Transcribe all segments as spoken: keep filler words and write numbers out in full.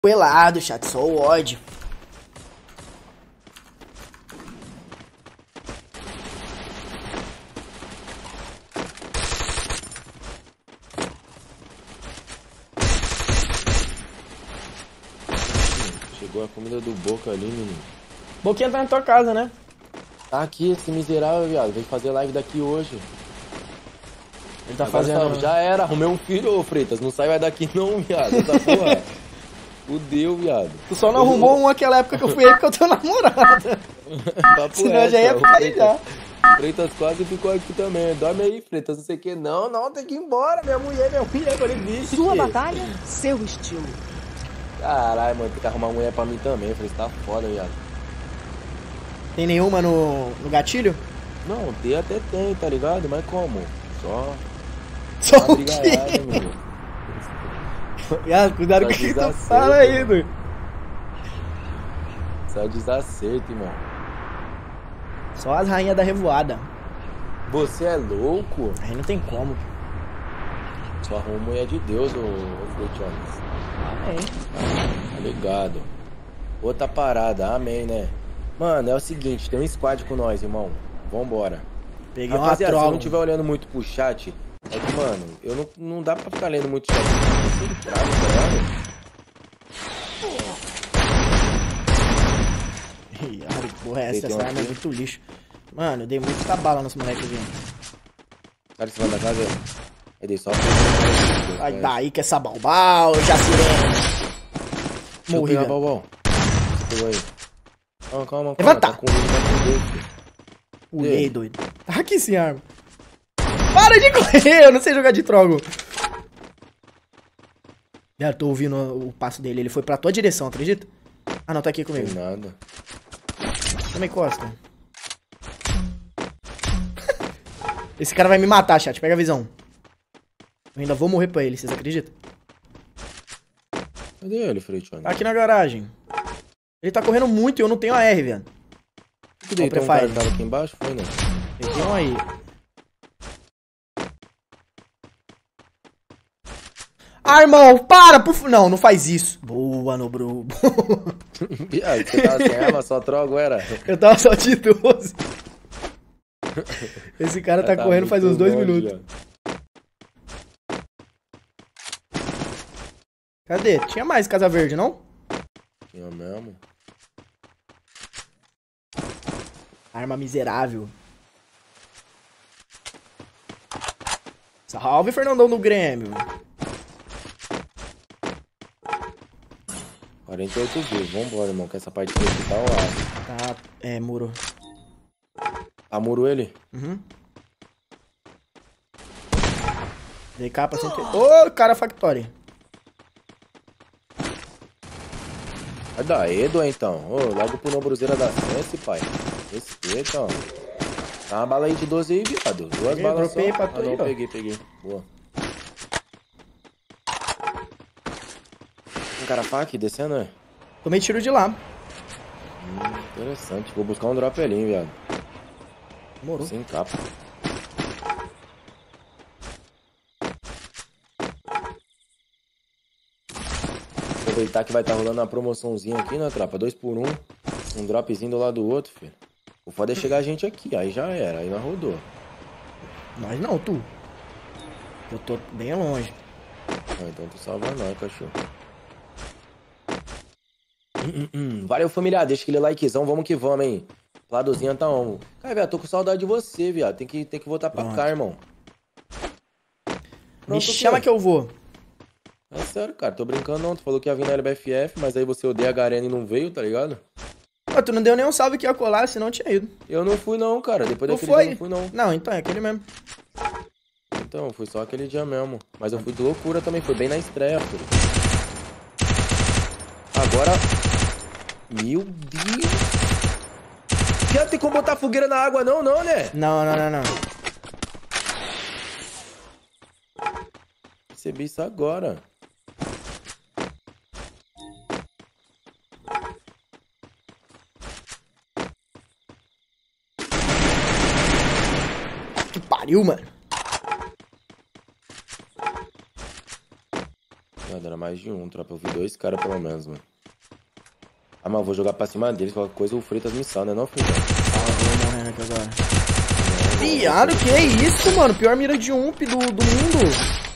Pelado, chat, só o ódio. Chegou a comida do Boca ali, menino. Boquinha tá na tua casa, né? Tá aqui esse miserável, viado. Vem fazer live daqui hoje. Ele tá Agora fazendo... sabe, já era, arrumei um filho, ô Freitas. Não sai mais daqui não, viado. Essa porra. Fudeu, viado. Tu só não arrumou um naquela época que eu fui aí porque eu tenho namorada. Papo Senão reto, já ia o ficar aí Freitas, já. Freitas quase ficou aqui também. Dorme aí, Freitas, não sei o que. Não, não, tem que ir embora. Minha mulher, minha mulher, agora existe. Sua batalha, seu estilo. Caralho, mano, tem que arrumar uma mulher pra mim também. Eu falei, tá foda, viado. Tem nenhuma no, no gatilho? Não, ter até tem, tá ligado? Mas como? Só... Só uma o quê? brigaiada, meu. Viado, cuidado Só com o que tu desacerto, fala aí, mano. doido. Só desacerto, irmão. Só as rainhas da revoada. Você é louco? Aí não tem como. Só arruma mulher de Deus, ô, ô Frutiones. Amém. Tá ligado? Outra parada, amém, né? Mano, é o seguinte, tem um squad com nós, irmão. Vambora. Peguei uma Rapaziada, se eu troll. não estiver olhando muito pro chat, é que, mano, eu não, não dá pra ficar lendo muito chat. Eu tô travo, tá ligado? Ih, ai, que porra é essa? Tem Essa uma arma é aqui. muito lixo. Mano, eu dei muita bala nos moleques aqui. Cara, em cima da casa, eu dei só... Sai daí que essa balbal, já sirene. Morri, Morri, velho. Balbal. Você pegou aí. Calma, calma, calma. Levanta. Tá com medo, tá com medo, filho. Pulei, doido. Tá aqui sem arma. Para de correr, eu não sei jogar de trogo. Já tô ouvindo o passo dele, ele foi pra tua direção, acredita? Ah não, tá aqui Não comigo. tem nada. Também costa. Esse cara vai me matar, chat, pega a visão. Eu ainda vou morrer pra ele, vocês acreditam? Cadê ele, Freitinho? Tá aqui na garagem. Ele tá correndo muito e eu não tenho A R, velho. Que daí, Ó, tem um cara Prefire. que tava aqui embaixo? Foi, né? Peguei um aí. Ah, irmão, para, por favor. Não, não faz isso. Boa, Nobru. Viado, você tava sem arma, só trogo, era? Eu tava só de doze. Esse cara tá Tá correndo faz uns muito dois longe, minutos. ó. Cadê? Tinha mais Casa Verde, não? Tinha mesmo. Arma miserável. Salve, Fernandão do Grêmio. quarenta e oito views, vambora, irmão, que essa partida aqui tá ao ar. Tá, é, muro. Amuro ele? Uhum. D K pra sempre. Ô, cara Factory. Vai dar Edo, então. Ô, logo pro Nobruzeira da Sense, pai. Respeita, ó. Dá uma bala aí de doze aí, viado. Duas Peguei, balas só. dropei pra tu Ah, não, aí, ó. peguei, peguei. Boa. Um cara fac descendo, é? Tomei tiro de lá. Hum, interessante. Vou buscar um drop ali, hein, viado. Morou. Sem capa. Aproveitar que vai estar rolando uma promoçãozinha aqui, né, tropa? Dois por um. Um dropzinho do lado do outro, filho. O foda é chegar a gente aqui. Aí já era. Aí nós rodou. Nós não, tu. Eu tô bem longe. Ah, então tu salva nós, cachorro. Hum, hum, hum. Valeu, família. Deixa aquele likezão. Vamos que vamos, hein. Ladozinha tá on. Cara, viado, tô com saudade de você, viado. Tem que, tem que voltar pra Pronto. cá, irmão. Me Pronto, chama pô. que eu vou. É sério, cara. Tô brincando não. Tu falou que ia vir na L B F F, mas aí você odeia a Garena e não veio, tá ligado? Pô, tu não deu nem um salve que ia colar, senão eu tinha ido. Eu não fui não, cara. Depois Não daquele foi? dia eu não fui não. Não, então é aquele mesmo. Então, foi só aquele dia mesmo. Mas eu fui de loucura também. Foi bem na estreia, filho. Agora... Meu Deus. Já tem como botar fogueira na água não, não, né? Não, não, não, não. Percebi isso agora. Que pariu, mano. Nada, era mais de um, tropa. Eu vi dois caras pelo menos, mano. Ah, mas eu vou jogar pra cima deles, qualquer coisa o Freitas me salva, né não, Freitas? Ah, vou morrendo aqui agora. Viado, que é isso, mano? Pior mira de ump do, do mundo.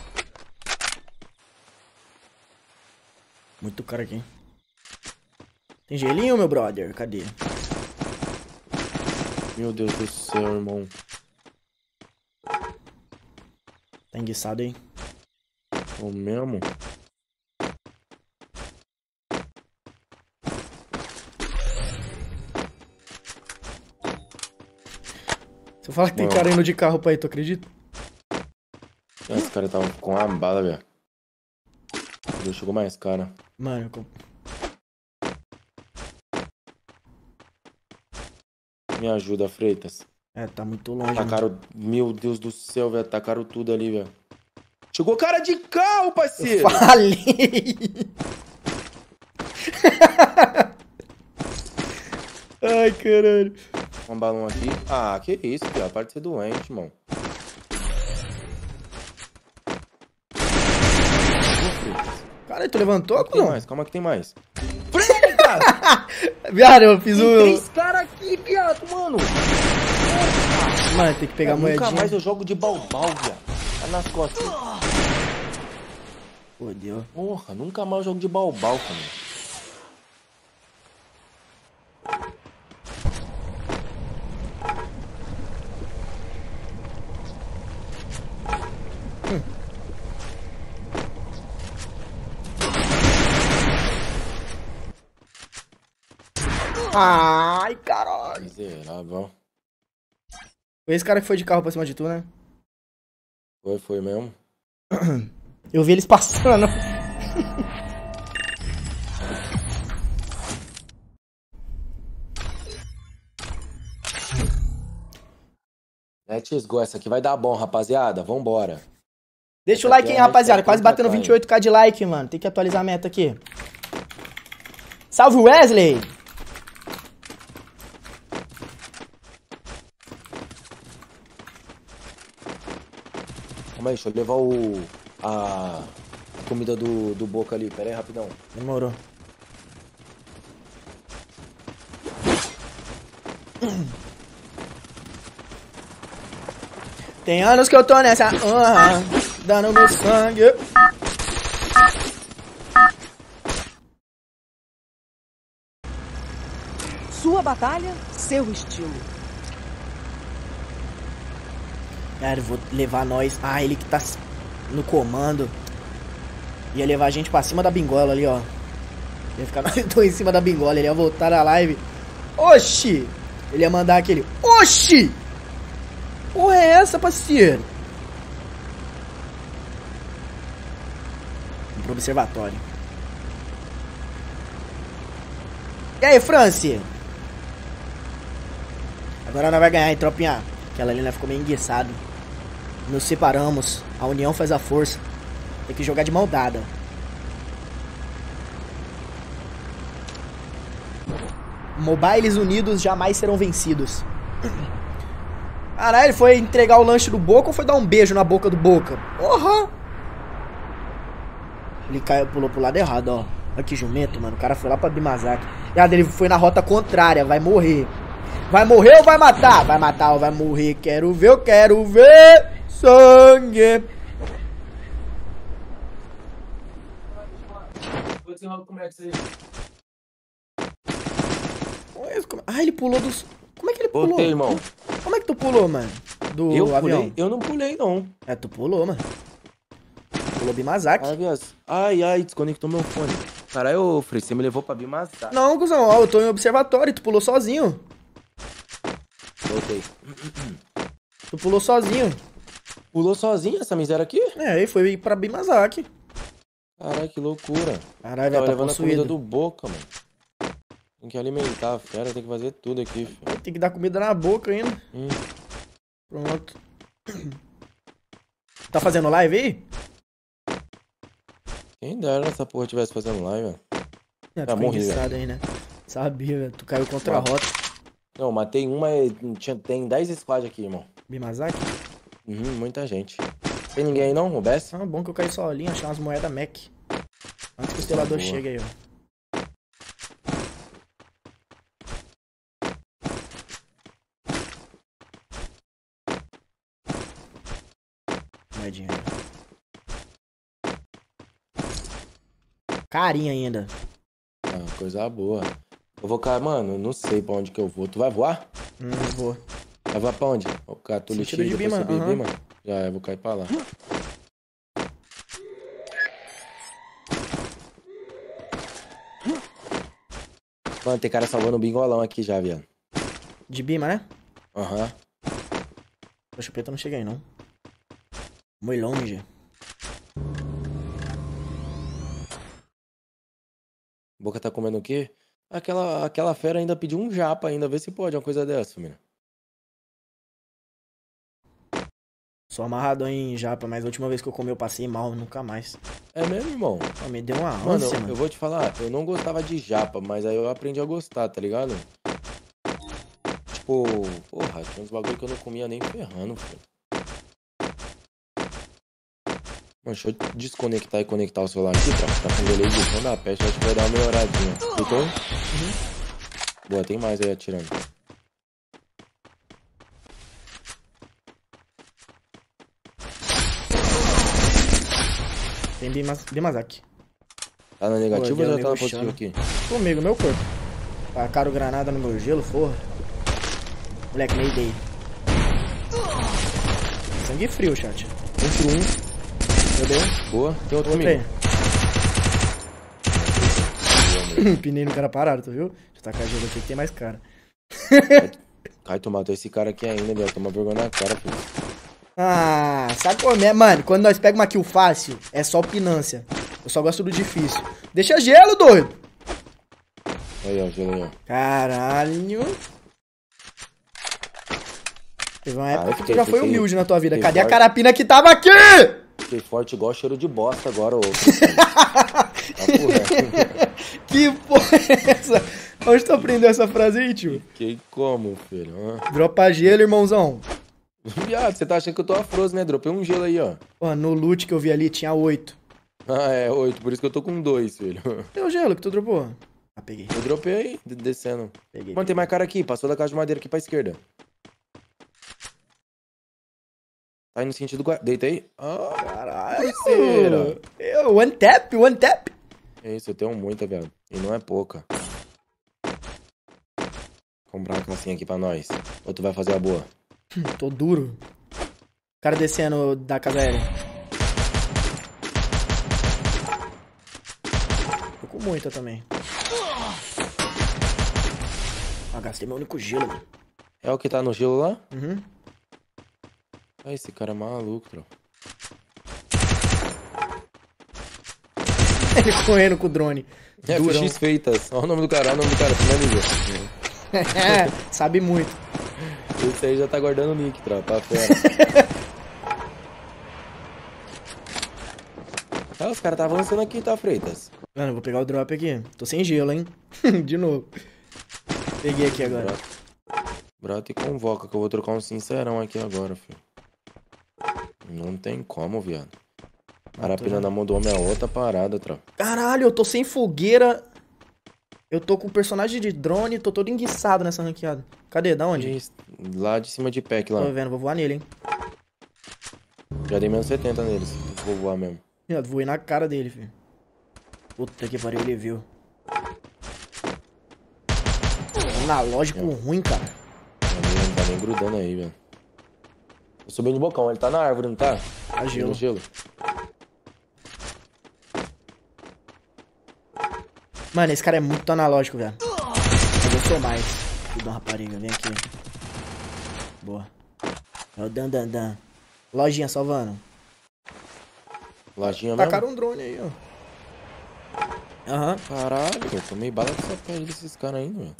Muito cara aqui. Tem gelinho, meu brother? Cadê? Meu Deus do céu, irmão. Tá enguiçado aí. O mesmo? Se eu falar que tem Mano. cara indo de carro pra aí, tu acredita? Esse cara tava com a bala, velho. Deus, chegou mais cara. Mano, eu... Me ajuda, Freitas. É, tá muito longe. mano. Tacaram, meu Deus do céu, velho. Tacaram tudo ali, velho. Chegou cara de carro, parceiro. Falei! Ai, caralho. Um balão aqui. Ah, que isso, pior. Para de ser doente, irmão. Caralho, tu levantou, Tem não? mais, calma que tem mais. Viado, eu fiz Tem o... três caras aqui, viado, mano. Mano, tem que pegar a Nunca moedinha. mais eu jogo de balbal, viado. Tá nas costas. Fodeu. Porra, nunca mais eu jogo de balbal, cara. Ai, caralho. Miserável. Foi esse cara que foi de carro pra cima de tu, né? Foi, foi mesmo. Eu vi eles passando. Let's go, essa aqui vai dar bom, rapaziada. Vambora. Deixa o Essa like aqui aí, é rapaziada. mais Quase pra batendo cá, vinte e oito k de like, mano. Tem que atualizar a meta aqui. Salve, Wesley! Calma aí, deixa eu levar o... A... a comida do, do Boca ali. Pera aí, rapidão. Demorou. Tem anos que eu tô nessa, uh, dando meu sangue. Sua batalha, seu estilo. Cara, eu vou levar nós. Ah, ele que tá no comando. Ia levar a gente pra cima da bingola ali, ó. Ia ficar nós dois em cima da bingola. Ele ia voltar na live. Oxi! Ele ia mandar aquele. Oxi! Porra é essa, parceiro? Vamos pro observatório. E aí, Franci? Agora nós vai ganhar, hein, tropinha? Aquela ali, né, ficou meio enguiçado. Nos separamos. A união faz a força. Tem que jogar de mão dada. Mobiles unidos jamais serão vencidos. Caralho, ele foi entregar o lanche do Boca ou foi dar um beijo na boca do Boca? Porra! Ele caiu, pulou pro lado errado, ó. Olha que jumento, mano. O cara foi lá pra Bimazaki. Viado, ele foi na rota contrária. Vai morrer. Vai morrer ou vai matar? Vai matar ou vai morrer? Quero ver, eu quero ver sangue. Como é que você... Ah, ele pulou dos... Como é que ele pulou? Voltei, irmão. Como é que tu pulou, mano? Do Eu avião? pulei? Eu não pulei, não. É, tu pulou, mano. Pulou Bimazaki. Ai, viado. ai, ai, desconectou meu fone. Caralho, ô, Frei, você me levou pra Bimazaki. Não, cuzão, ó, eu tô em observatório, tu pulou sozinho. Voltei. Tu pulou sozinho. Pulou sozinho essa miséria aqui? É, aí foi pra Bimazaki. Caralho, que loucura. Caralho, Tava velho, tá levando a comida possuído. do Boca, mano. Tem que alimentar a fera, tem que fazer tudo aqui, filho. Tem que dar comida na boca ainda. Hum. Pronto. Tá fazendo live aí? Quem dera essa porra tivesse fazendo live, velho. É, Ah, tu morri, enguiçado aí, né? Sabia, velho. Tu caiu contra a rota. Não, matei uma e tinha, tem dez squads aqui, irmão. Bimazaki? Uhum, muita gente. Tem ninguém aí não, o Bess? Ah, bom que eu caí sozinho, achei umas moedas Mac. Antes que o estelador Boa. chegue aí, ó. Moedinha. Carinha ainda. Ah, coisa boa. Eu vou cair, mano, não sei pra onde que eu vou. Tu vai voar? Hum, vou. Vai voar pra onde? O Catulho Sentido de depois Bima, subir aham. Bima? Já, eu vou cair pra lá. Mano, tem cara salvando o bingolão aqui já, viado. De Bima, né? Aham. A chupeta não chega aí, não. Muito longe. Boca tá comendo o quê? Aquela, aquela fera ainda pediu um japa ainda. Vê se pode uma coisa dessa, menina. Sou amarrado em japa, mas a última vez que eu comi eu passei mal, nunca mais. É mesmo, irmão? Ó, me deu uma Mano, ânsia, eu, mano. eu vou te falar, eu não gostava de japa, mas aí eu aprendi a gostar, tá ligado? Tipo, porra, tinha uns bagulho que eu não comia nem ferrando, filho. Mano, deixa eu desconectar e conectar o celular aqui, pra ficar com o delay de som da peste, acho que vai dar uma melhoradinha. Então? Uhum. Boa, tem mais aí atirando. Tem Bimazaki. Tá na negativa Pô, ou já tá na nego positiva chama. aqui? Comigo, meu corpo. Tacaram granada no meu gelo, porra. Moleque, meio day. Sangue frio, chat. Um por um. Eu dei. Boa. Tem outro comigo. Pinei no cara parado, tu viu? Deixa eu tacar gelo aqui que tem mais cara. Cai, tu matou esse cara aqui ainda, velho. Toma vergonha na cara, filho. Ah, sabe como é, mano? Quando nós pegamos uma kill fácil, é só pinância. Eu só gosto do difícil. Deixa gelo, doido! Aí, ó, gelo aí, ó. Caralho. Teve uma época Ah, eu que tu fiquei- já foi fiquei- humilde na tua vida. fiquei Cadê a forte. carapina que tava aqui? Fiquei forte igual cheiro de bosta agora, ô. Papo reto. Que porra é essa? Onde tu aprendeu essa frase aí, tio? Fiquei como, filho? Hã? Dropa gelo, irmãozão. Viado, você tá achando que eu tô afroso, né? Dropei um gelo aí, ó. Ó, no loot que eu vi ali tinha oito. Ah, é, oito. Por isso que eu tô com dois, filho. Cadê o gelo que tu dropou? Ah, peguei. Eu dropei aí, de- descendo. Peguei. Mano, tem mais cara aqui. Passou da caixa de madeira aqui pra esquerda. Tá aí no sentido... gua- Deita aí. Ah, Caralho. parceira. Eu, one tap, one tap. é isso, eu tenho muita, velho. E não é pouca. Comprar uma cassinha aqui pra nós. Ou tu vai fazer a boa? Tô duro. O cara descendo da casa aérea. Tô com muita também. Ah, gastei meu único gelo, mano. É o que tá no gelo lá? Uhum. Ah, esse cara é maluco, tro. Ele correndo com o drone. É, Durão. F X Feitas. Olha o nome do cara, olha o nome do cara. Finaliza. Sabe muito. Esse aí já tá guardando o nick, tro. Tá fora. Ah, os caras tá avançando aqui, tá, Freitas? Mano, eu vou pegar o drop aqui. Tô sem gelo, hein? De novo. Peguei aqui agora. Brota, brota e convoca, que eu vou trocar um sincerão aqui agora, filho. Não tem como, viado. Carapina na mão do homem é outra parada, tro. Caralho, eu tô sem fogueira. Eu tô com o personagem de drone, tô todo enguiçado nessa ranqueada. Cadê? Da onde? Isso, lá de cima de pack lá. Tô vendo, vou voar nele, hein? Já dei menos setenta neles. Vou voar mesmo. Eu voei na cara dele, filho. Puta que pariu, ele viu. Analógico ruim, cara. Ele não tá nem grudando aí, velho. Eu subi de bocão, ele tá na árvore, não tá? Tá gelo. No gelo. Mano, esse cara é muito analógico, velho. Mas eu sou mais. Filho de uma rapariga, vem aqui. Boa. É o Dan Dan Dan. Lojinha salvando. Lojinha mesmo? Tacaram um drone aí, ó. Aham. Caralho, eu tomei bala dessa pele desses caras ainda, velho.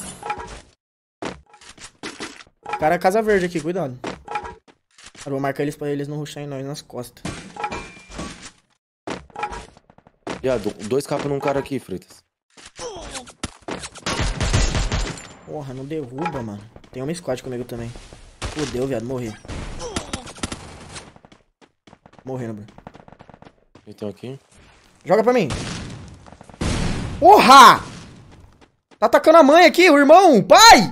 Cara, casa verde aqui, cuidado. Eu vou marcar eles pra eles não rusharem nós nas costas. Viado, dois capas num cara aqui, Freitas. Porra, não derruba, mano. Tem uma squad comigo também. Fudeu, viado, morri. Morrendo, bro. Então aqui. Joga pra mim. Porra! Tá atacando a mãe aqui, o irmão, pai!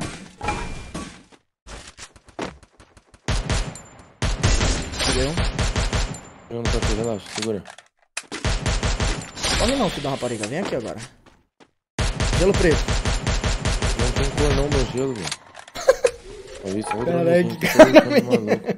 Entendeu? Eu não tô aqui, relaxa, segura. Corre não, filho da rapariga. Vem aqui agora. Gelo preto. Não tem cor não, meu gelo, velho. Olha isso, olha Caralho, o que cara cara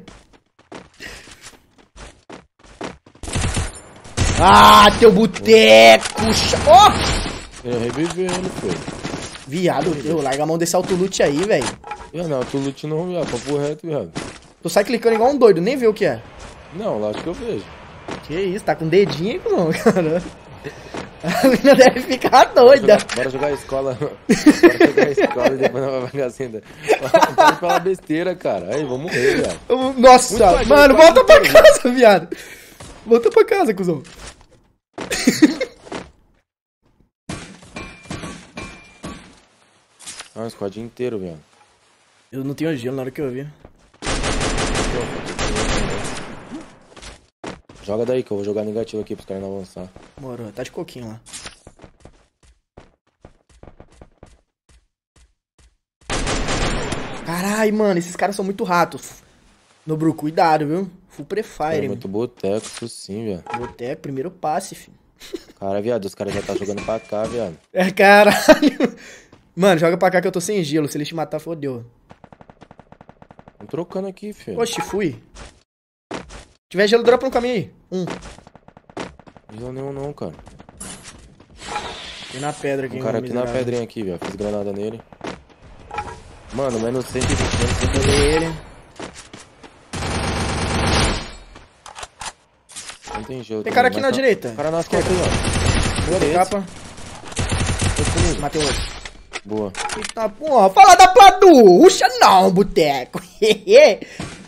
Ah, teu boteco! Ó! Oh! Ele reviveu ele, foi. Viado, eu larga a mão desse autolute aí, velho. Eu não, tu lute não, viado. Papo reto, viado. Tu sai clicando igual um doido, nem vê o que é. Não, lá acho que eu vejo. Que isso, tá com dedinho aí, não, cara. A menina deve ficar doida. Bora jogar, bora jogar a escola. Bora jogar a escola e depois nós vamos assim. Não pode falar besteira, cara. Aí, vamos morrer, viado. Nossa, Muito mano, pai, volta pai, pra pai. casa, viado. Volta pra casa, cuzão. Ah, um squad inteiro, viado. Eu não tenho gelo na hora que eu vi. Joga daí que eu vou jogar negativo aqui pros caras não avançar. Moro, tá de coquinho lá. Caralho, mano, esses caras são muito ratos. Nobru, cuidado, viu? Full prefire, É muito boteco, isso sim, viado. Boteco, primeiro passe, filho. Cara, viado, os caras já tá jogando pra cá, viado. É, caralho. Mano, joga pra cá que eu tô sem gelo. Se eles te matar, fodeu. Tô trocando aqui, filho. Oxi, fui. Se tiver gelo, dropa no caminho aí. Um. Gelo nenhum não, cara. Tem na pedra aqui. Um cara aqui na pedrinha aqui, viado. Fiz granada nele. Mano, menos cento e vinte, menos cento e vinte. Peguei ele. Não tem gelo. Tem também, cara aqui mas na tá- direita. Cara nas costas aí, ó. Boa, Esse. capa. Esse comigo. Matei outro. Boa. Eita porra, fala da Pladu! Ruxa não, boteco! É,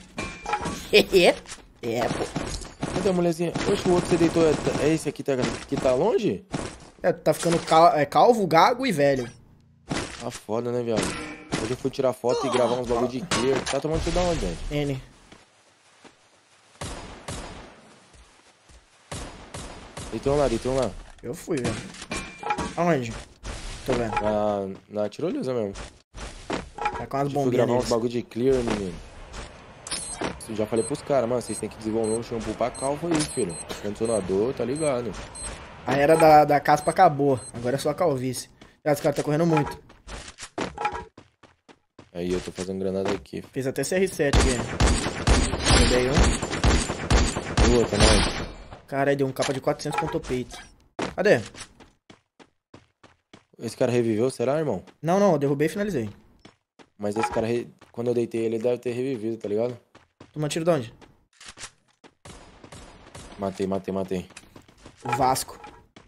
pô. Cadê a mulherzinha? Oxe, o outro que você deitou é, é esse aqui tá, que tá longe? É, tá ficando cal- é, calvo, gago e velho. Tá foda, né, viado? Hoje eu fui tirar foto e gravar uns bagulho de clear. Tá tomando tiro da onde, gente? N. Deitou um lá, deitou um lá. Eu fui, velho. Aonde? Tô vendo. Na, na tirolesa mesmo. Tá com umas Eu fui bombinhas gravar uns neles. bagulho de clear, menino. Eu já falei pros caras, mano, vocês têm que desenvolver um shampoo pra calvo aí, filho. Condicionador, tá ligado? A era da, da caspa acabou. Agora é só a calvície. Ah, os caras tá correndo muito. Aí eu tô fazendo granada aqui. Fez até C R sete aqui. Peguei um. O outro, não. Caralho, deu um capa de quatrocentos contra o peito. Cadê? Esse cara reviveu, será, irmão? Não, não, eu derrubei e finalizei. Mas esse cara, re- quando eu deitei ele, ele deve ter revivido, tá ligado? Toma tiro de onde? Matei, matei, matei. O Vasco.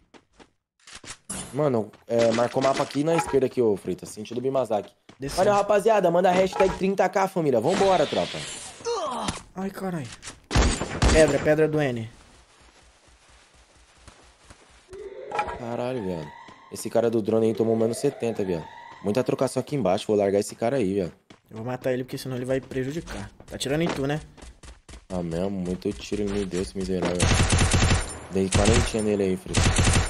Mano, é, marcou o mapa aqui na esquerda aqui, ô Frita, sentido Bimazaki. Desceu. Olha, rapaziada, manda a hashtag trinta K, família. Vambora, tropa. Ai, caralho. Pedra, pedra do N. Caralho, velho. Esse cara do drone aí tomou menos setenta, velho. Muita trocação aqui embaixo, vou largar esse cara aí, velho. Eu vou matar ele porque senão ele vai prejudicar. Tá tirando em tu, né? Ah, mesmo, muito tiro ele me deu, esse miserável. Dei quarentinha nele aí, Frita.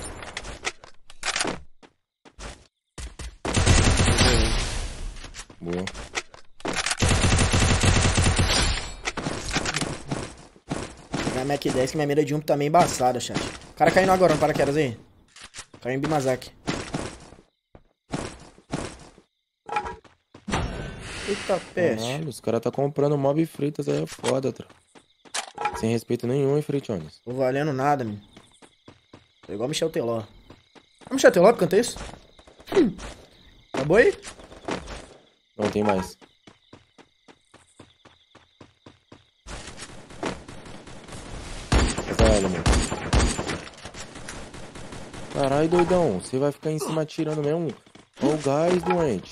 Boa. Pegar a Mac dez que minha mira de um tá meio embaçada, chat. O cara caindo agora no paraquedas aí. Caiu em Bimazaki. Eita peste. Caralho, os caras tá comprando mob fritas aí, é foda, tropa. Sem respeito nenhum, hein, Fritiones. Tô valendo nada, meu. Tô igual Michel Teló. É Michel Teló que canta isso? Hum. Acabou aí? Não tem mais. Essa é ela, mano. Caralho, doidão. Você vai ficar em cima atirando mesmo? Olha o gás, doente.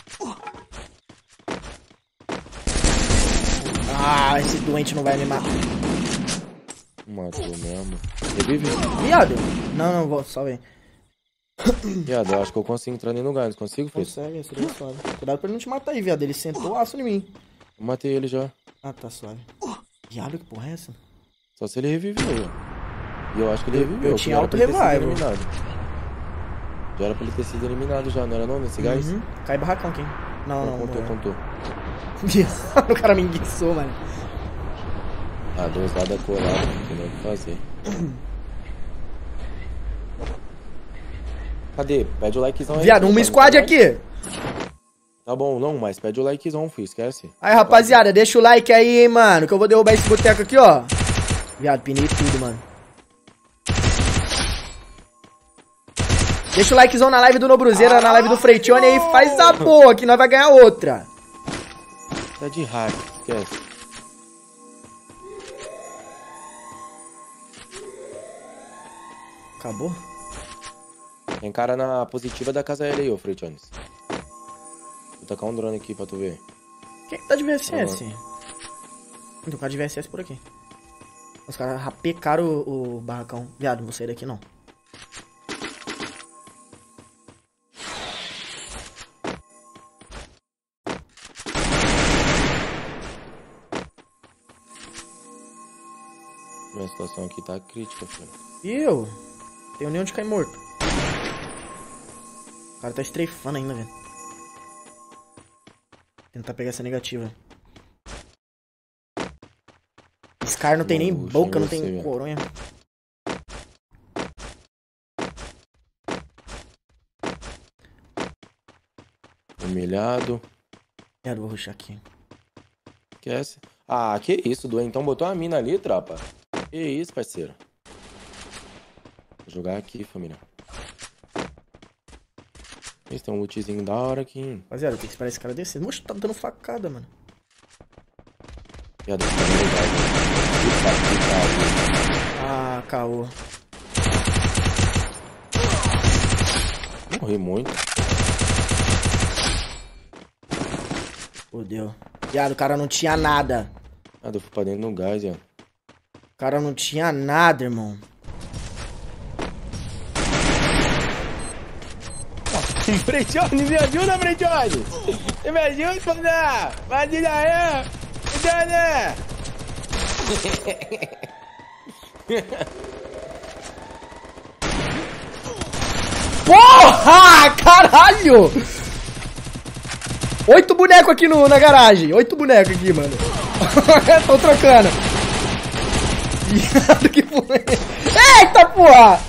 Ah, esse doente não vai me matar. Matou mesmo. Revive? Viado? Não, não, vou, só vem. Viado, eu acho que eu consigo entrar nem no gás. Consigo, Fritz? Consegue, seria suave. Cuidado pra ele não te matar aí, viado. Ele sentou o aço em mim. Eu matei ele já. Ah, tá suave. Viado, que porra é essa? Só se ele reviveu. ó. E eu acho que ele reviveu. eu tinha que era pra ele ter sido auto-revival. eliminado. Já era pra ele ter sido eliminado já, não era não, nesse gás? Uhum. Cai barracão quem? Não, não. Não, contou, morreu. contou. O cara me enguiçou, mano. Ah, dois lados colados, não tem nem o que fazer. Cadê? Pede o likezão aí. Viado, uma squad aqui. Tá bom, não, mas pede o likezão, filho, esquece. Aí, rapaziada, deixa o like aí, hein, mano, que eu vou derrubar esse boteco aqui, ó. Viado, pinei tudo, mano. Deixa o likezão na live do Nobruzeira, na live do Freitione aí, faz a boa, que nós vai ganhar outra. Tá de hack, esquece. Acabou? Tem cara na positiva da casa L aí, ô Freitiones. Vou tacar um drone aqui pra tu ver. Quem que tá de V S S? Tem um cara de V S S por aqui. Os caras rapecaram o, o barracão. Viado, não vou sair daqui não. Minha situação aqui tá crítica, filho. E eu? Tenho nem onde cair morto. O cara tá estreifando ainda, velho. Tentar pegar essa negativa. Scar não tem nem Puxa, boca, não você, tem velho. coronha. Humilhado. Quero, vou rushar aqui. Esquece. Ah, que isso, Duane. Então botou a mina ali, tropa. Que isso, parceiro. Vou jogar aqui, família. Esse tem um lootzinho da hora aqui. Rapaziada, tem que esperar esse cara descer. Moxa, tá dando facada, mano. Viado, tá ligado. Ah, caô. Morri muito. Fodeu. Viado, o cara não tinha nada. Ah, eu fui pra dentro do gás, ó. O cara não tinha nada, irmão. Freitione, me ajuda, Freitione! Você me ajuda, Fana! Vai de aí! Ajuda! Porra! Caralho! Oito bonecos aqui no, na garagem. Oito bonecos aqui, mano. Tô trocando. Viado, que porra. Eita, porra!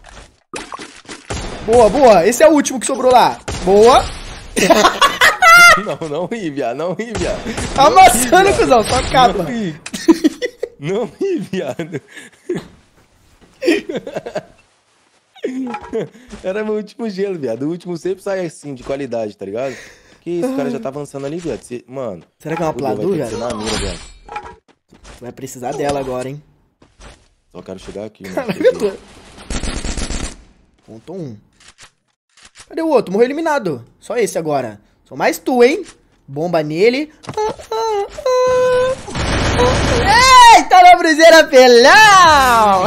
Boa, boa. Esse é o último que sobrou lá. Boa. Não, não ri, viado. Não ri, viado. Tá amassando, cuzão. Só capa. Não ri. Não ri, viado. Era meu último gelo, viado. O último sempre sai assim, de qualidade, tá ligado? Que isso, o cara já tá avançando ali, viado. Cê... Mano. Será que é uma Pladu, velho? velho? Na mira, viado. Tu vai precisar dela agora, hein? Só quero chegar aqui, mano. Caralho, eu tô... Ponto um. Cadê o outro? Morreu eliminado. Só esse agora. Só mais tu, hein? Bomba nele. Ah, ah, ah. Eita, Nobruzeira pelão!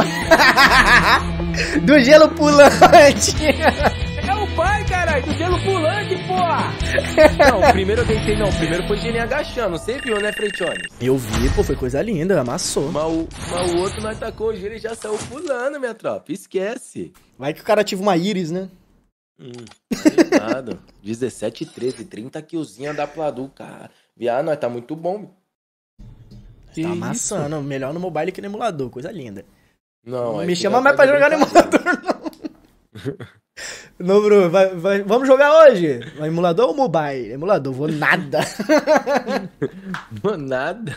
Do gelo pulante. É o pai, caralho, do gelo pulante, porra! Não, primeiro eu deitei, não. Primeiro foi gelinho agachando. Você viu, né, Freitione? Eu vi, pô, foi coisa linda, amassou. Mas o, mas o outro não atacou o gelo e já saiu pulando, minha tropa. Esquece. Vai que o cara ativa uma íris, né? Hum, não nada. dezessete, treze, trinta killzinha da Pladu, cara. Viado, nós tá muito bom. Tá amassando. Melhor no mobile que no emulador, coisa linda. Não, Não me chama mais pra jogar no emulador, não. Não, Bruno, vai, vai, vamos jogar hoje? Vai emulador ou mobile? Emulador, vou nada. Vou nada.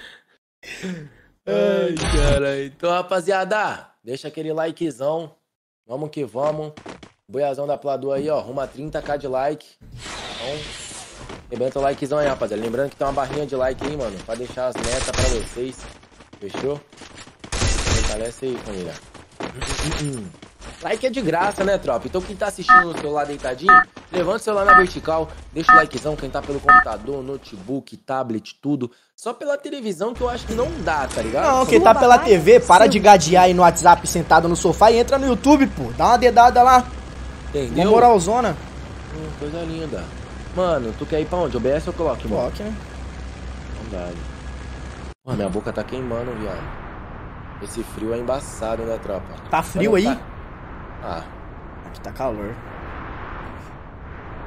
Ai, caralho. Então, rapaziada, deixa aquele likezão. Vamos que vamos. Boiazão da Pladu aí, ó. Rumo a trinta k de like. Então, rebenta o likezão aí, rapaziada. Lembrando que tem uma barrinha de like aí, mano. Pra deixar as metas pra vocês. Fechou? Fortalece aí, família. Like é de graça, né, tropa? Então quem tá assistindo no celular deitadinho, levanta o celular na vertical, deixa o likezão. Quem tá pelo computador, notebook, tablet, tudo. Só pela televisão que eu acho que não dá, tá ligado? Não, quem tá pela T V, para de gadear aí no WhatsApp sentado no sofá e entra no YouTube, pô. Dá uma dedada lá. Entendeu? Uma moralzona. Hum, coisa linda. Mano, tu quer ir pra onde? O B S ou coloque, mano? Coloque, né? Verdade. Mano, minha boca tá queimando, viado. Esse frio é embaçado, né, tropa? Tá frio aí? Tá... Ah. Aqui tá calor.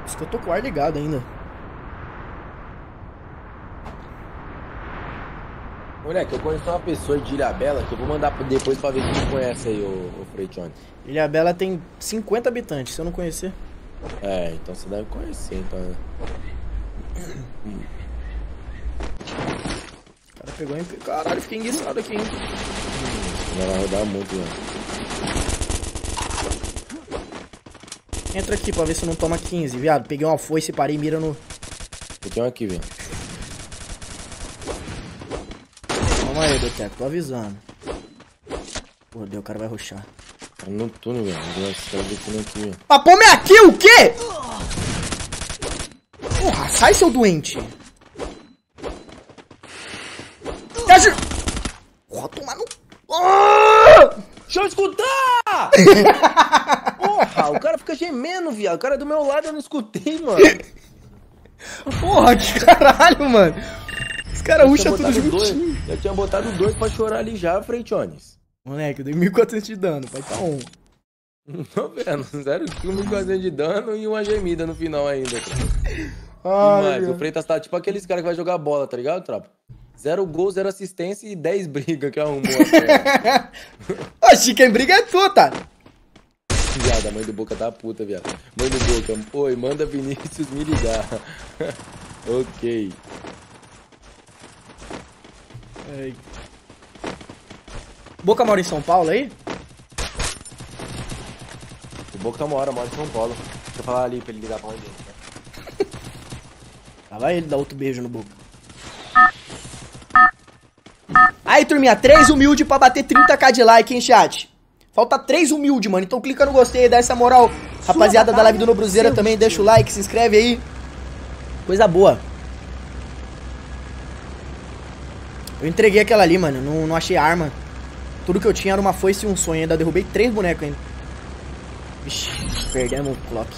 Por isso que eu tô com o ar ligado ainda. Moleque, eu conheço uma pessoa de Ilhabela que eu vou mandar depois pra ver se você conhece aí, o, o Freitione. Ilhabela tem cinquenta habitantes, se eu não conhecer. É, então você deve conhecer, então. Né? Hum. O cara pegou em... Caralho, fiquei enguiçado aqui, hein? Hum, vai rodar muito, né? Entra aqui pra ver se não toma quinze, viado. Peguei uma foice e parei e mira no... Tem um aqui, velho. Calma aí, Boteco, tô avisando. Pô, Deus, o cara vai rushar. Tá no túnel, velho. Vai do túnel aqui, velho. Ah, pô, minha kill, o quê? Porra, sai, seu doente. Porra, toma no... Oh! Deixa eu escutar! Porra, o cara fica gemendo, viado. O cara é do meu lado, eu não escutei, mano. Porra, que caralho, mano. Os caras rusham tudo juntinho. Dois. Eu tinha botado dois pra chorar ali já, Freitiones. Moleque, eu dei mil e quatrocentos de dano, vai tá um. Não tô vendo, zero kill, mil e quatrocentos de dano e uma gemida no final ainda. Ai, e mais, o Freitas tá tipo aqueles caras que vai jogar bola, tá ligado, tropa? Zero gol, zero assistência e dez brigas que arrumou. Oxi, quem briga é tu, tá? Viado, a mãe do Boca tá puta, viado. Mãe do Boca, oi, manda Vinícius me ligar. Ok. Ai. Boca mora em São Paulo aí? O Boca tá mora, mora em São Paulo. Deixa eu falar ali pra ele ligar pra onde ele, né? Lá vai ele dar outro beijo no Boca. Aí, turminha, três humilde pra bater trinta k de like, hein, chat? Falta três humilde, mano. Então clica no gostei e dá essa moral. Rapaziada da live do Nobruzeira também, deixa o like, se inscreve aí. Coisa boa. Eu entreguei aquela ali, mano. Não, não achei arma. Tudo que eu tinha era uma foice e um sonho. Ainda derrubei três bonecos ainda. Vixe, perdemos o clock.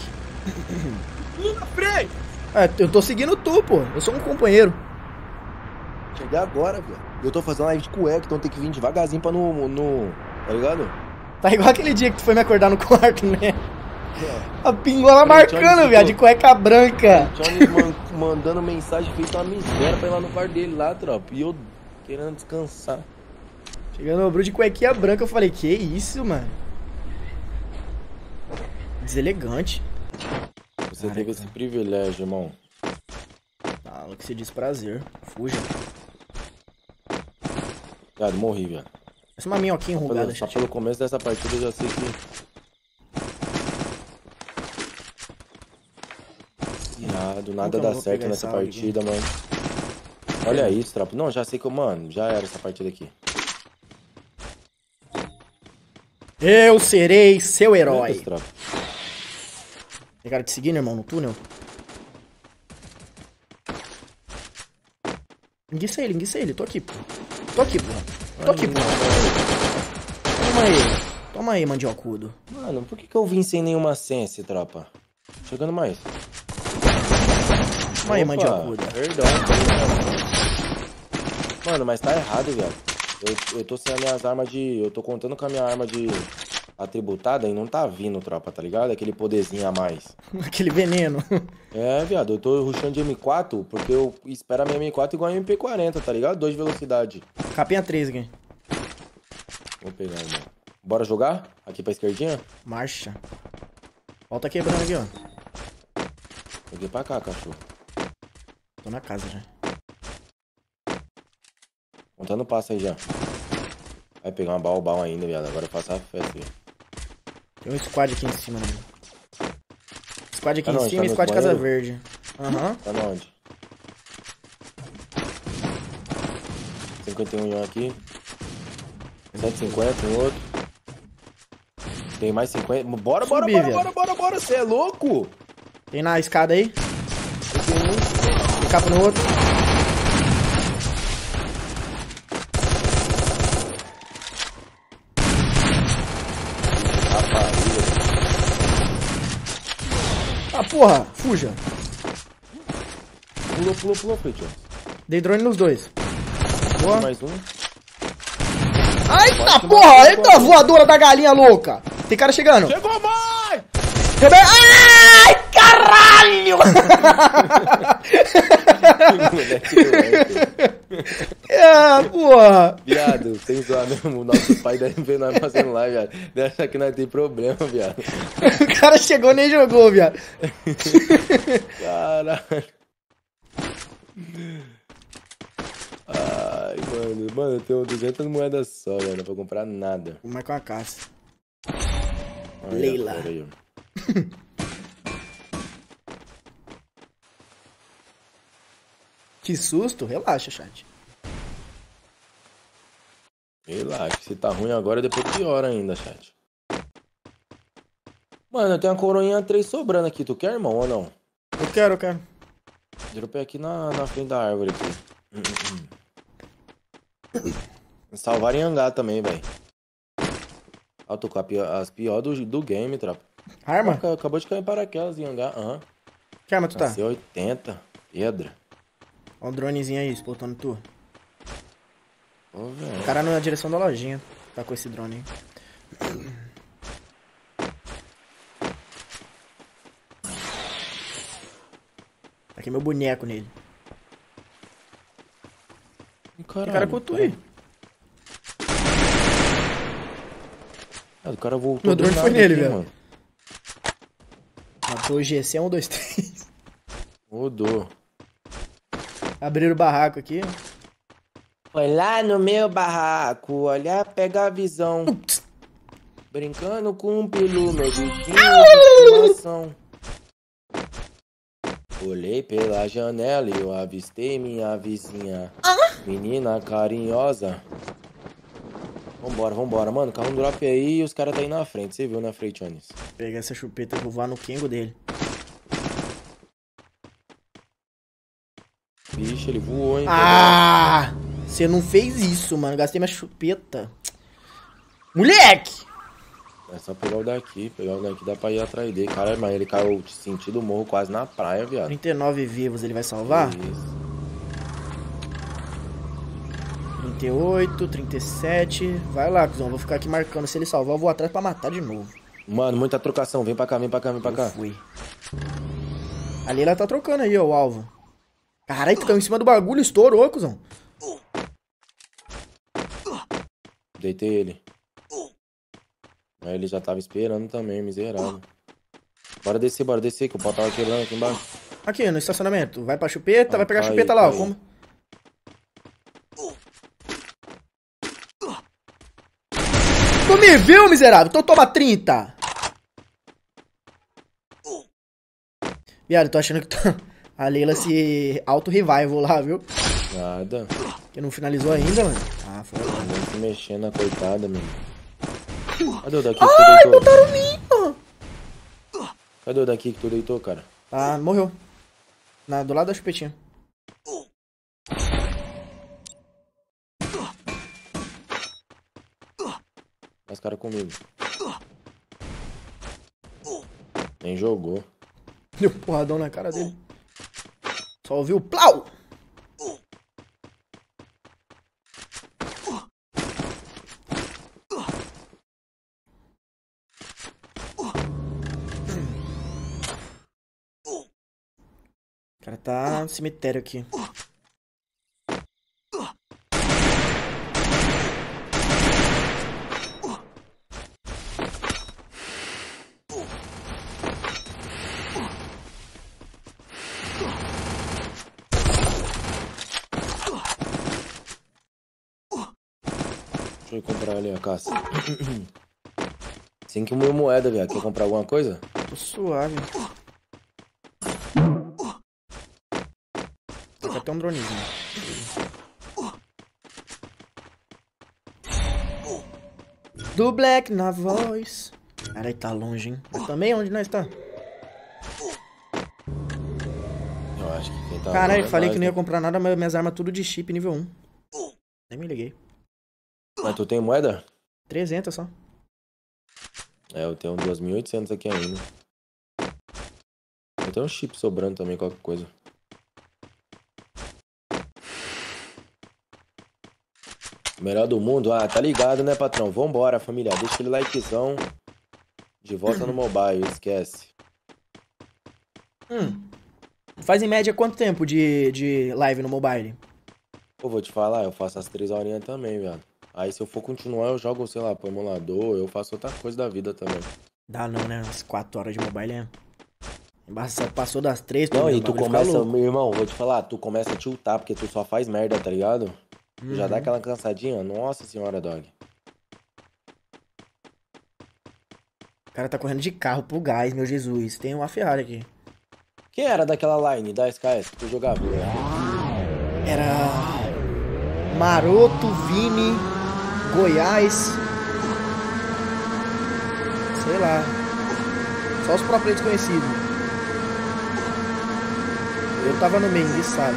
É, eu tô seguindo tu, pô. Eu sou um companheiro. Cheguei agora, velho. Eu tô fazendo live de cueca, então tem que vir devagarzinho pra no, no... Tá ligado? Tá igual aquele dia que tu foi me acordar no quarto, né? A pingola marcando, viado, de cueca branca. O Johnny man, mandando mensagem, fez uma miséria pra ir lá no quarto dele lá, tropa. E eu querendo descansar. Chegando no Bru de cuequinha branca, eu falei, que isso, mano? Deselegante. Você Caraca. Teve esse privilégio, irmão. Ah, o que se diz prazer. Fuja. Cara, morri, velho. Essa é uma minhoquinha enrugada. Só pelo começo dessa partida eu já sei que... Ah, do nada dá certo nessa partida, aqui? Mano. Olha é. isso, tropa. Não, já sei que eu... Mano, já era essa partida aqui. Eu serei seu herói. Eita, tropa. Pegaram te seguindo, irmão, no túnel? Enguiça ele, enguiça ele. Tô aqui, pô. Tô aqui, pô. Tô aqui, pô. Toma aí. Toma aí, mandiocudo. Mano, por que que eu vim sem nenhuma sense, tropa? Chegando mais. Toma aí, mandiocudo. Perdão. Mano, mas tá errado, velho. Eu, eu tô sem as minhas armas de... Eu tô contando com a minha arma de... atributada e não tá vindo, tropa, tá ligado? Aquele poderzinho a mais. Aquele veneno. É, viado, eu tô rushando de M quatro porque eu espero a minha M quatro igual a M P quarenta, tá ligado? dois de velocidade. Capinha três aqui. Vou pegar, irmão. Bora jogar? Aqui pra esquerdinha? Marcha. Volta quebrando aqui, ó. Joguei pra cá, cachorro. Tô na casa já. Contando passo aí já. Vai pegar uma baú ainda, viado. Agora eu faço a festa, viado. Tem um squad aqui em cima, né? Squad aqui tá em onde? cima Tá e squad banheiro? Casa Verde. Aham. Uhum. Tá onde? cinquenta e um aqui. cento e cinquenta em outro. Tem mais cinquenta. Bora, bora, Subir, bora, viado. bora, bora, bora. Você é louco? Tem na escada aí. Tem um. Tem capa no outro. Ah, porra, fuja. Pulou, pulou, pulou, Feito. Dei drone nos dois. Boa. Mais um. Ai, tá porra! Eita, voadora da galinha louca! Tem cara chegando. Chegou mais! Ai, caralho! mete o like. É, porra. Viado, sem zoar mesmo, o nosso pai deve ver nós fazendo live, viado. Deve achar que nós tem problema, viado. O cara chegou e nem jogou, viado. Caralho. Ai, mano. Mano, eu tenho duzentas moedas só, velho. Não pra comprar nada. Vou marcar uma caça. Olha, Leila. pera aí. Que susto? Relaxa, chat. Relaxa, se tá ruim agora, depois piora ainda, chat. Mano, eu tenho uma coroinha três sobrando aqui. Tu quer, irmão, ou não? Eu quero, eu quero. Dropei aqui na, na frente da árvore aqui. Salvar em hangar também, velho. Ah, eu tô com a pior, as piores do, do game, tropa. Arma? Ah, acabou de cair paraquedas em hangar. Aham. Que arma tu tá? C oitenta. Pedra. Ó o dronezinho aí, explotando tu. Ô, velho. O cara na direção da lojinha. Tá com esse drone aí. Tá aqui meu boneco nele. Caralho, Que cara com tu aí? Ah, o cara voltou. Meu do drone nada foi nele, aqui, velho. mano. Matou o G C um, dois, três. Rodou. Abriram o barraco aqui. Foi lá no meu barraco, olha, pega a visão. Brincando com um pilu, meu bichinho de estimação. Olhei pela janela e eu avistei minha vizinha. Menina carinhosa. Vambora, vambora. Mano, carro um drop aí e os caras tá aí na frente. Você viu, né, Freitones? Pegar essa chupeta e vou voar no Kengo dele. Vixe, ele voou, hein? Ah! Você não fez isso, mano. Gastei minha chupeta. Moleque! É só pegar o daqui. Pegar o daqui dá pra ir atrás dele. Caralho, mas ele caiu sentido morro quase na praia, viado. trinta e nove vivos, ele vai salvar? Isso. trinta e oito, trinta e sete. Vai lá, cuzão. Vou ficar aqui marcando. Se ele salvar, eu vou atrás pra matar de novo. Mano, muita trocação. Vem pra cá, vem pra cá, vem pra cá. Eu fui. Ali ela tá trocando aí, ó, o alvo. Caralho, tu caiu em cima do bagulho, estourou, cuzão. Deitei ele. Aí ele já tava esperando também, miserável. Bora descer, bora descer, que o pau tava quebrando aqui embaixo. Aqui, no estacionamento. Vai pra chupeta, Ah, vai pegar a cai, chupeta lá, ó. cai. Como? Tu me viu, miserável? Então toma trinta. Viado, tô achando que tô... a Leila se auto-revival lá, viu? Nada. Que não finalizou ainda, mano. Ah, foi. Nem se mexendo na coitada, mano. Cadê o daqui que Ai, tu deitou? botaram em mim! Cadê o daqui que tu deitou, cara? Ah, morreu. Na, do lado da chupetinha. Os caras comigo. Nem jogou. Deu porradão na cara dele. Só ouviu o plau! O cara tá no cemitério aqui. Deixa eu comprar ali a caça. cinco mil moedas, velho. Quer comprar alguma coisa? Tô suave. Tem até um dronezinho. Do Black na voz. Caralho, tá longe, hein? Mas também onde nós tá? Eu acho que quem tá... Caralho, é falei nós, que não ia né? comprar nada, mas minhas armas tudo de chip nível um. Nem me liguei. Mas tu tem moeda? trezentos só. É, eu tenho duas mil e oitocentos aqui ainda. Eu tenho um chip sobrando também, qualquer coisa. Melhor do mundo? Ah, tá ligado, né, patrão? Vambora, família. Deixa aquele likezão. De volta no mobile, esquece. Hum. Faz em média quanto tempo de, de live no mobile? Pô, vou te falar, eu faço as três horinhas também, viado. Aí se eu for continuar, eu jogo, sei lá, pro emulador, eu faço outra coisa da vida também. Dá não, né? Umas quatro horas de mobile é. Embaçado, passou das três, Não, meu e tu bagulho fica começa, louco. meu irmão, vou te falar, tu começa a tiltar, porque tu só faz merda, tá ligado? Tu já dá Uhum. aquela cansadinha, nossa senhora, dog. O cara tá correndo de carro pro gás, meu Jesus. Tem uma Ferrari aqui. Quem era daquela line da S K S que tu jogava? Era... Maroto, Vini, Goiás... Sei lá. Só os próprios desconhecidos. Eu tava no meio, ninguém sabe.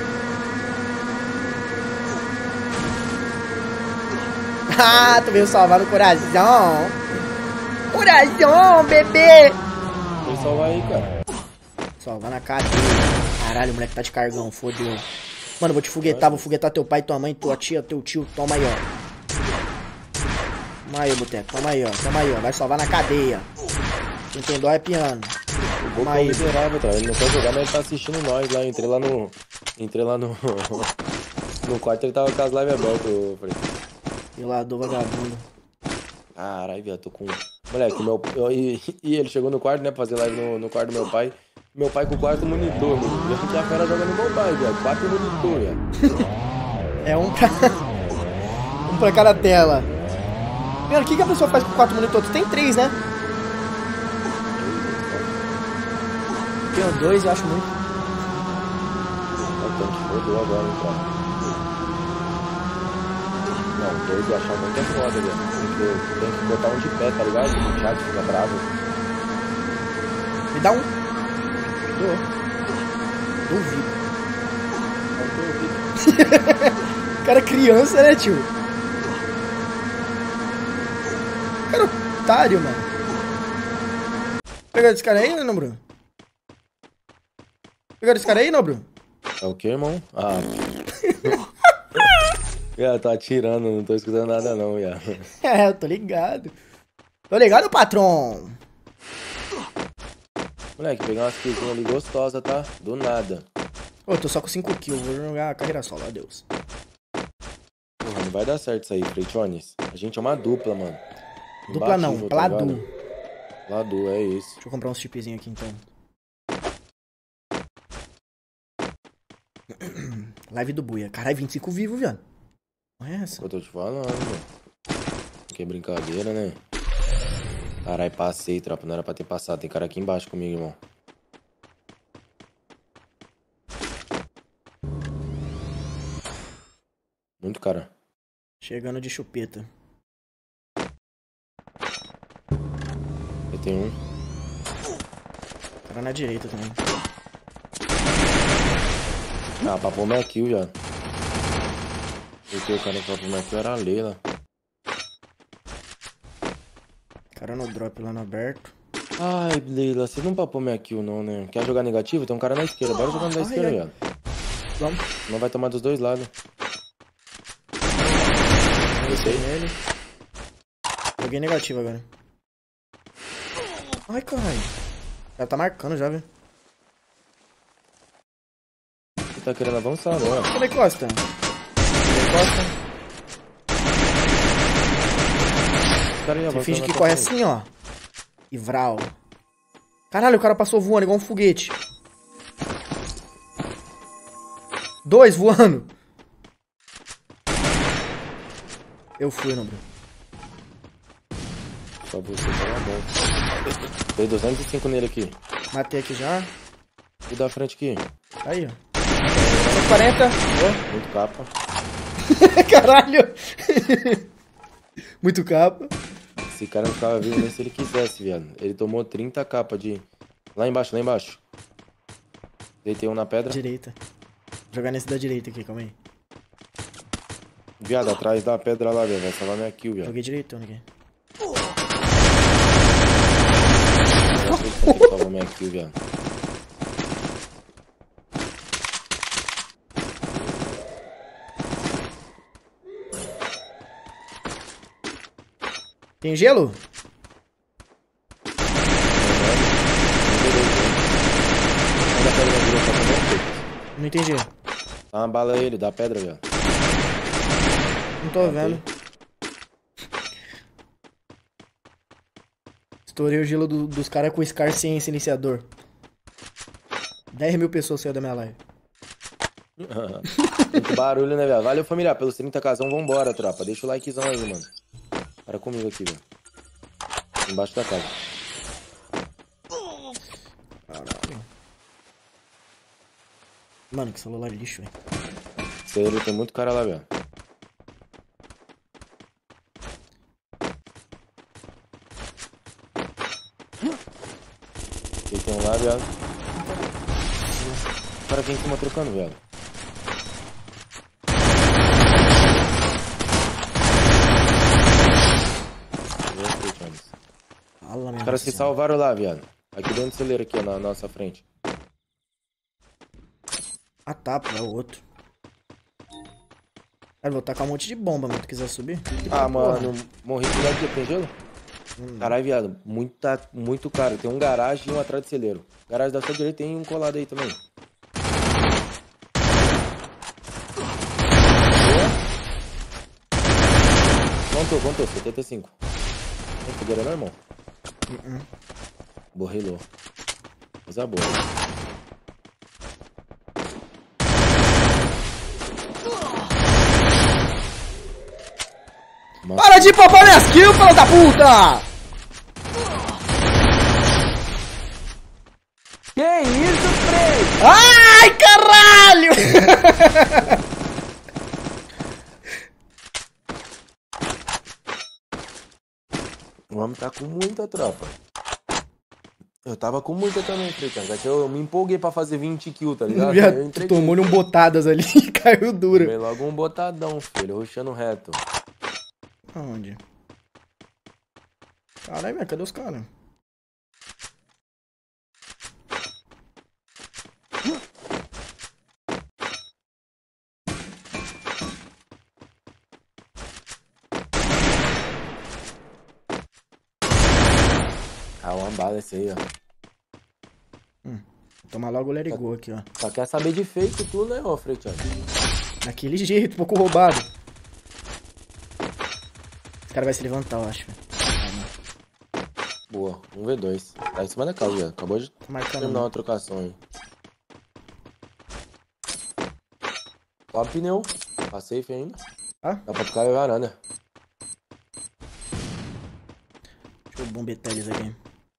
Ah, tu veio salvar no coração. Coração, bebê. Foi salvar aí, cara. Salvar na cadeia. Caralho, o moleque tá de cargão, fodeu. Mano, eu vou te foguetar, vou foguetar teu pai, tua mãe, tua tia, teu tio. Toma aí, ó. Toma aí, boteco. Toma aí, ó. Toma aí, ó. Vai salvar na cadeia. Quem tem dó é piano. O Toma aí. miserável, tá? Ele não quer jogar, mas ele tá assistindo nós lá. Eu entrei lá no... Entrei lá no... no quarto, ele tava com as lives abertas, eu falei... Pelador vagabundo. Caralho, viado, tô com... Moleque, meu... Eu, e, e ele chegou no quarto, né, pra fazer live no, no quarto do meu pai. Meu pai com o quarto monitor, mano. Eu fiquei a fera jogando mobile, viado. Quatro monitor, viado. É um pra... um pra cada tela. Mano, o que, que a pessoa faz com quatro monitores? Tu tem três, né? Eu tenho dois e acho muito. O tanque rodou agora, então. Não, dois eu achar muito é foda, velho. Porque tem que botar um de pé, tá ligado? O chat fica bravo. Me dá um. Dou. Duvido. Não tem ouvido. Cara, criança, né, tio? Cara, otário, mano. Pegaram esse cara aí, não, Bruno? Pegaram esse cara aí, não, Bruno? É o que, irmão? Ah. Viado, tô atirando, não tô escutando nada não, viado. É, eu tô ligado. Tô ligado, patrão. Moleque, pegar umas killzinhas ali gostosas, tá? Do nada. Ô, eu tô só com cinco kills, vou jogar a carreira solo, adeus. Porra, não vai dar certo isso aí, Freitones. A gente é uma dupla, mano. Dupla não, Imbatível, tá Pladu. ligado? Pladu, é isso. Deixa eu comprar uns chipzinhos aqui, então. Live do Buia. Caralho, vinte e cinco vivo, viado. Não é essa? Eu tô te falando, mano. Que brincadeira, né? Caralho, passei, tropa. Não era pra ter passado. Tem cara aqui embaixo comigo, irmão. Muito cara. Chegando de chupeta. Eu tenho um. Cara na direita também. Ah, pra pôr minha kill já. Porque o cara pra pôr minha kill era a Leila. Cara no drop lá no aberto. Ai, Leila, você não papou minha kill não, né? Quer jogar negativo? Tem um cara na esquerda. Bora jogar na Ai, esquerda, ai. viado. Vamos. Não vai tomar dos dois lados. Joguei nele. Joguei negativo agora. Ai, caralho. Já tá marcando já, velho. Você tá querendo avançar, né? Cadê Costa? Cadê Costa? Cara, Você finge que corre assim, ó. E vral. Caralho, o cara passou voando igual um foguete. Dois voando. Eu fui, não, Bruno. Só você tá bom. Dei duzentos e cinco nele aqui. Matei aqui já. E da frente aqui. Aí, ó. cento e quarenta. Oh, muito capa. Caralho. Muito capa. Esse cara não ficava vivo nem se ele quisesse, viado. Ele tomou trinta capa de... Lá embaixo, lá embaixo. Deitei um na pedra. Direita. Vou jogar nesse da direita aqui, calma aí. Viado, atrás da pedra lá, velho. Vai salvar minha kill, viado. Joguei direitão aqui. Eu acredito que ele salvou minha kill, viado. Tem gelo? Onde a pedra virou pra Não entendi. Dá uma bala aí, ele dá pedra, velho. Não tô vendo. Estourei o gelo do, dos caras com Scar sem silenciador. dez mil pessoas saiu da minha live. Muito barulho, né, velho? Valeu, família. Pelos trinta casão, vambora, tropa. Deixa o likezão aí, mano. Para comigo aqui, velho. Embaixo da casa. Caralho. Mano, que celular lixo, velho. Sério, tem muito cara lá, velho. Aqui tem um lá, velho. O cara vem em cima trocando, velho. Os caras se salvaram lá, viado. Aqui dentro do celeiro, aqui, ó, na nossa frente. Ah, tá, pô, é o outro. Cara, vou tacar um monte de bomba, mano. Tu quiser subir? Ah, mano, morri por aqui, tem gelo? Hum. Caralho, viado, muita, muito caro. Tem um garagem e um atrás do celeiro. Garagem da sua direita tem um colado aí também. Contou, contou, setenta e cinco. Tem fogueira não, irmão? Uh -uh. Borrilou. Coisa boa. Nossa. Para de poupar minhas kills, filho da puta! Que isso, Frei? Ai, caralho! O homem tá com muita tropa. Eu tava com muita também, Frei. É que eu me empolguei pra fazer vinte kills, tá ligado? Eu tu tomou-lhe um botadas ali e caiu duro. Tomei logo um botadão, filho. Rushando reto. Aonde? Caralho, velho, cadê os caras? Ah, uma bala esse aí, ó. Hum, vou tomar logo o let it go aqui, ó. Só quer saber de fake tu, né, ô Frei? Daquele jeito, pouco roubado. Esse cara vai se levantar, eu acho. Boa, um v dois. Tá em cima da casa, já. Acabou de terminar uma trocação aí. Ó o pneu. Tá safe ainda. Ah? Dá pra ficar na varanda. Deixa eu bombetar eles aqui.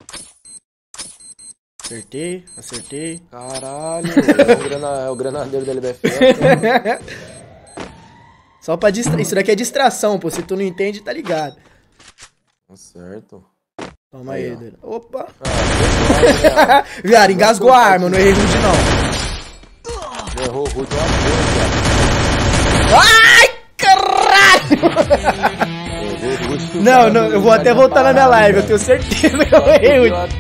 Acertei, acertei. Caralho, é o, grana... é o granadeiro da L B F F. Só pra distrair. Isso daqui é distração, pô. Se tu não entende, tá ligado. Tá certo. Toma aí, aí opa. Ah, viado, engasgou a arma, não errei rude não. Errou rude uma coisa. Ai, caralho! Não, não, eu vou até voltar na minha live, eu tenho certeza que eu errei rude.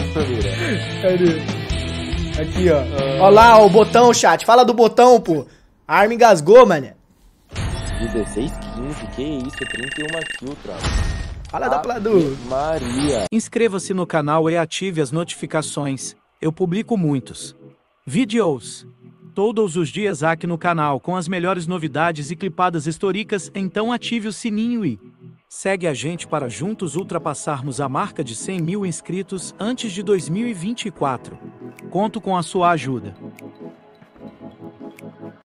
Aqui, ó. Ó lá, ó, o botão, chat. Fala do botão, pô. A arma engasgou, mané. dezesseis, quinze, que isso, trinta e uma kills, tropa. Fala da Pladu. Maria. Inscreva-se no canal e ative as notificações. Eu publico muitos vídeos todos os dias aqui no canal com as melhores novidades e clipadas históricas, então ative o sininho e segue a gente para juntos ultrapassarmos a marca de cem mil inscritos antes de dois mil e vinte e quatro. Conto com a sua ajuda.